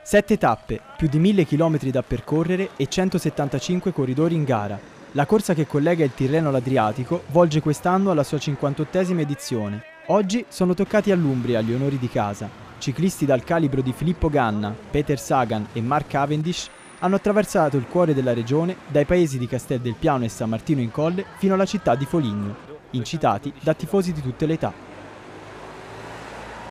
7 tappe, più di 1000 km da percorrere e 175 corridori in gara. La corsa che collega il Tirreno all'Adriatico volge quest'anno alla sua 58esima edizione. Oggi sono toccati all'Umbria gli onori di casa. Ciclisti dal calibro di Filippo Ganna, Peter Sagan e Mark Cavendish hanno attraversato il cuore della regione dai paesi di Castel del Piano e San Martino in Colle fino alla città di Foligno, incitati da tifosi di tutte le età.